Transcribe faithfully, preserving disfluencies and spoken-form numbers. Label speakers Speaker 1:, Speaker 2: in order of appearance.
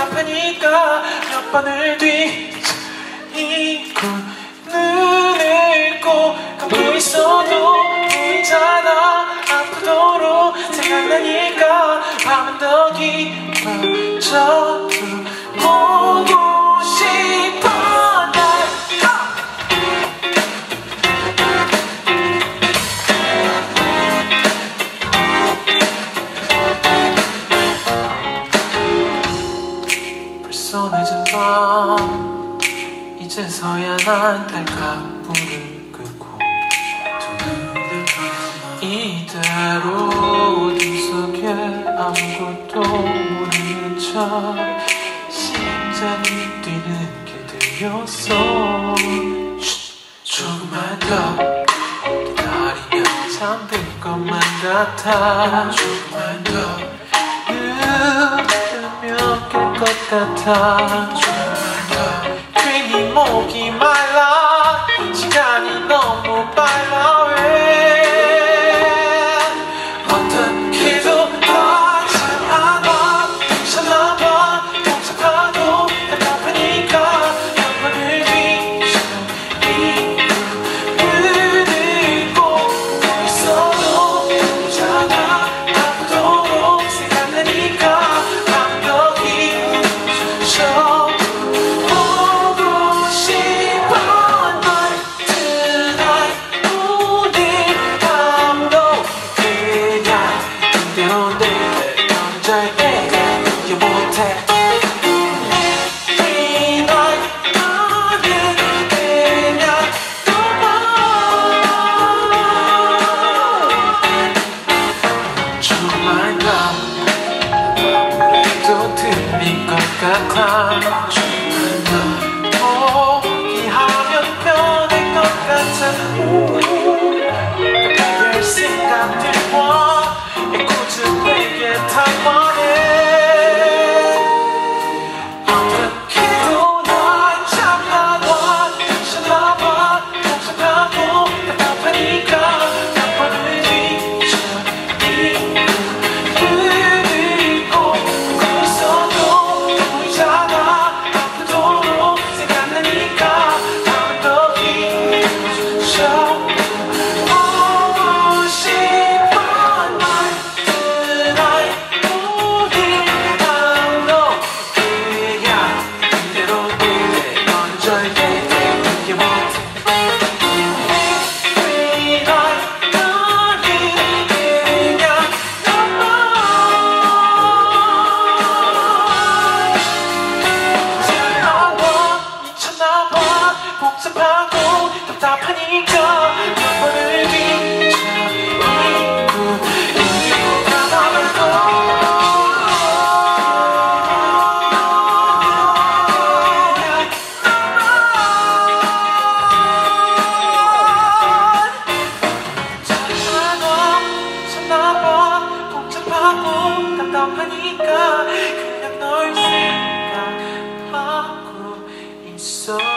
Speaker 1: 답답하니까 몇 번을 뒤지고 눈을 꼭 감고 있어도 보이잖아. 아프도록 생각나니까 밤은 더 깊어져도 보고 싶어 날. 벌써 늦은 밤 이제서야 난 달카불을 끄고 두 눈을 감아 이대로 어둠 속에 아무것도 모르는 척 심장이 뛰는 게 들렸어. 조금만 더 기다리면 잠들 것만 같아. 조금만 더 누르면 깰 것 같아. 조금만 더 괜히 목이 말라. 시간이 너무 빨라. 왜 어떻게도 하지 않아. 괜찮아봐. 복잡하고 답답하니까 몇 번을 뒤지고 눈을 꼭 보고 있어도 보잖아. 아프도록 생각나니까 밤 더 깊어져 보고 싶어 널. Tonight 오늘 밤도 그냥 이대로 내가 절대 이해 못해. Every night 너는 그냥 조금만 더 아무래도 틀린 것 같아. 조금만 더 포기하면 변할 것 같아. 별 생각들과 애꿎은 내게 탐험해. 어떻게도 날 잡아놔. 괜찮아봐. 복잡하고 답답하니까 몇 번을 뒤져있고 눈을 꼭 감고 있어도 보이잖아. 아프도록 생각나니까 밤은 더 깊어져 보고 싶어 널. Tonight 오늘 밤도 그냥 이대로 내 넌 절대 이해 못해. Every night 너는 그냥 너만 미쳤나봐. 복잡하고 답답하니까 몇 번을 뒤져있고 눈을 감아도 미쳤나봐. 복잡하고 답답하니까 그냥 널 생각하고 있어.